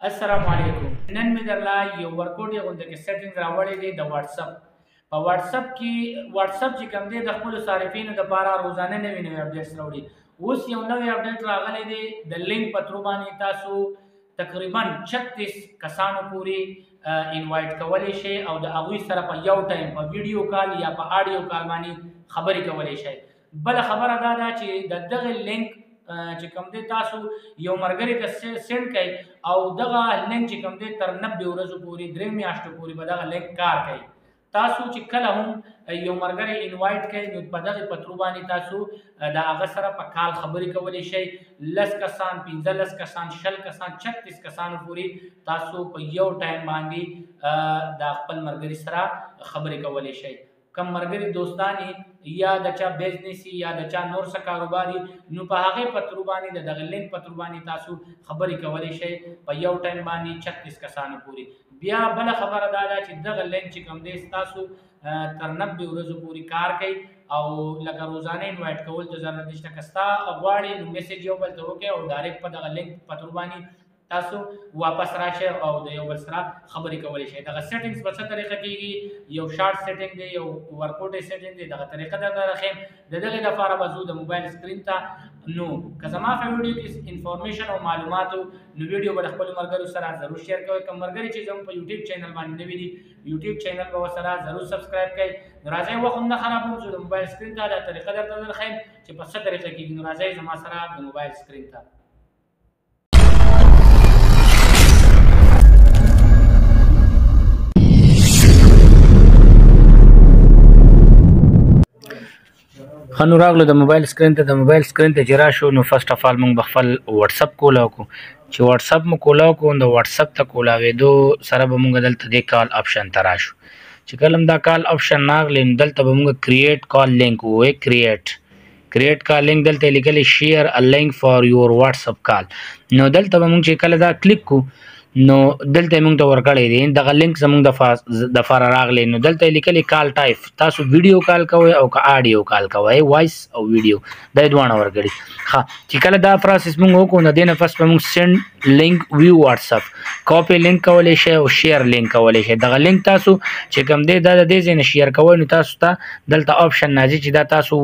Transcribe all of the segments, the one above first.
السلام علیکم. نن مې درلا یو ورکوټ غونډه کې سیټینګ راوړی دی د واتس اپ په واتس اپ چې کوم دی د خپل صارفینو لپاره روزانه نوي اپډیټس راوړي. اوس یو نوی اپډیټ راغلی دی د لینک په تھرو باندې تاسو تقریبا 36 کسانو پورې انوایټ کولی شئ او د هغوی سره په یو ټایم په ویډیو کال یا په آډیو کال باندې خبرې کولی شئ. بله خبره دا ده چې د دغه لینک چې کوم دی تاسو یو ملګري ته سینډ کړئ او دغه لینک چې کوم دی تر 90 ورځو پورې 3 میاشتو پورې به دغه لینک کار کوي. تاسو چې کله هم یو ملګری انوایټ کړئ نو په دغه په تھرو باندې تاسو د هغه سره په کال خبرې کولی شئ. 10 کسان 15 کسان 20 کسان 36 کسانو پورې تاسو په یو ټایم باندې د خپل ملګري سره خبرې کولی شئ. کم ملګري دوستان یا د چا بزنس یا د چا نور څه کاروباري نو په هغې په تھرو باندې د دغه لینک په تھرو باندې تاسو خبرې کولی شئ په یو ټایم باندې 36 کسانو پورې. بیا بله خبره دا ده چې دغه لینک چې کوم دی ستاسو تر 90 ورځو پورې کار کوي او لکه روزانه انوایټ کول ته ضرورت نشته. که ستا غواړې نو میسج یو بل ته وکړئ او ډایرکټ په دغه لینک په تھرو باندې تاسو واپس راشئ او د یو بل سره خبرې کولی شئ. دغه سیټینګز په څه طریقه کېږي؟ یو شارټ سیټینګ دی، یو ورکوټ سیټینګ دی. دغه طریقه درته راښیم. د دغې دپاره به ځو د موبایل سکرین ته. نو که زما په ویډیو کې انفارمیشن او معلومات نو ویډیو به د خپلو ملګرو سره ضرور شیر کوئ. کوم ملګري چې زموږ په یوټیوب چینل باندې نوي دي یوټیوب چینل به ورسره ضرور سبسکرایب کړئ. نو راځئ وخت هم نه خرابوم، ځو د موبایل سکرین ته. دا طریقه درته درښیم چې په څه طریقه کېږي. نو راځئ زما سره د موبایل سکرین ته. ښه نو راغلو د موبایل سکرین ته. د موبایل سکرین ته چې راشو نو فرسټ اف آل موږ به خپل واتساپ کولاو کړو. چې واتساپ مو کولاو کړو د واتساپ ته کولاوېدو سره به موږ دلته دې کال آپشن ته راشو. چې کله هم دا کال آپشن راغلی نو دلته به موږ کریټ کال لینک ووایو. کریټ کال لینک دلته لیکلی شیر ا لینک فار یور واتساپ کال. نو دلته به موږ چې کله دا کلیک کړو نو دلته موږ ته ورکړی دی دغه لینک زموږ دپاره راغلی. نو دلته لیکلی کال ټایپ، تاسو ویډیو کال کوئ او که آډیو کال کوئ، وایس او ویډیو دا دواړه ورکړي. ښه چې کله دا پروسس موږ وکړو نو دې نه فسټ به موږ سینډ لینک ویو واتساپ کاپي لینک کولی شئ او شیر لینک کولی شئ. دغه لینک تاسو چې کوم دی دا د دې ځای نه شیر کوئ نو تاسو ته دلته آپشن راځي چې دا تاسو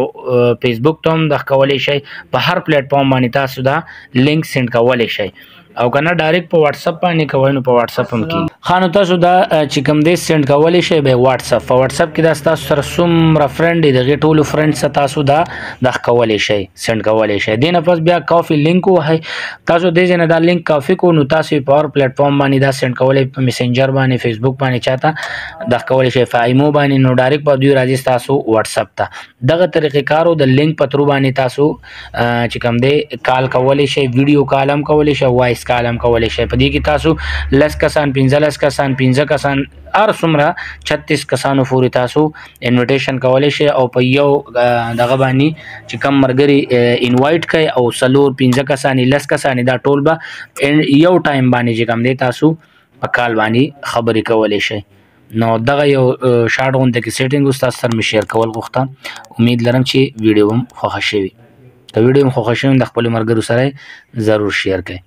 په فیسبوک ته هم دغه کولی شئ، په هر پلیټفارم باندې تاسو دا لینک سینډ کولی شئ او که نه ډایرکټ په واتساپ باندې کوئ نو په واتساپ هم کېږي. ښه نو تاسو دا چې کوم دی سینډ کولی شئ به واتساپ. په واتساپ کې دا ستاسو سره څومره فرینډ دي د هغې ټولو فرینډ سره تاسو دا دغه کولی شئ، سینډ کولی شئ. دې نه پس بیا کافي لینک ووهئ. تاسو دې ځای نه دا لینک کافي کړو نو تاسو یې په هر پلیټفارم باندې دا سینډ کولی، په میسنجر باندې، فیسبوک باندې چاته دغه کولی شئ، په ایمو باندې. نو ډایرکټ به دوی راځي ستاسو واتساپ ته. دغه طریقې کارو د لینک په تھرو باندې تاسو چې کوم دی کال کولی شئ، ویډیو کال هم کولی شئ، وایس کال هم کولی شئ. په دې کې تاسو 10 کسان 15 کسان 15 کسان هر څومره 36 کسانو پورې تاسو انویټیشن کولی شئ او په یو دغه باندې چې کم ملګري انوایټ کړئ او 4 15 کسان 10 کسان دا ټول به یو ټایم باندې چې کوم دی تاسو په کال باندې خبرې کولی شئ. نو دغه یو شارټ غونډه کې سیټینګ ستاسو سره مې شیر کول غوښتم. امید لرم چې ویډیو هم خوښه شوي. که ویډیو هم خوښه شوي د خپلو ملګرو سره ضرور شیر کړئ.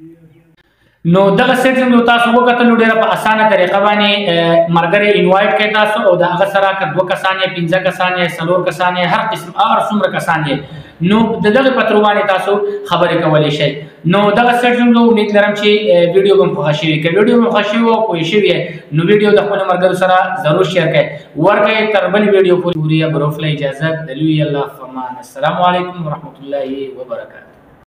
نو دغه سیټینګ تاسو وکتلو ډېره په اسانه طریقه باندې ملګری انوایټ کړئ تاسو او د هغه سره که 2 کسان یې 15 کسان یې 4 کسان یې هر قسم هر څومره کسان یې نو د دغه په تھرو باندې تاسو خبرې کولی شئ. نو دغه سیټینګ امید لرم چې ویډیو به هم خوښه شوي. که ویډیو هم خوښه شوي او پوه شوي نو ویډیو د خپلو ملګرو سره ضرور شیر کړئ. ورکړئ تر بل ویډیو پورې بروفله اجازت د لوی الله فرمان. السلام علیکم ورحمة الله وبرکاته.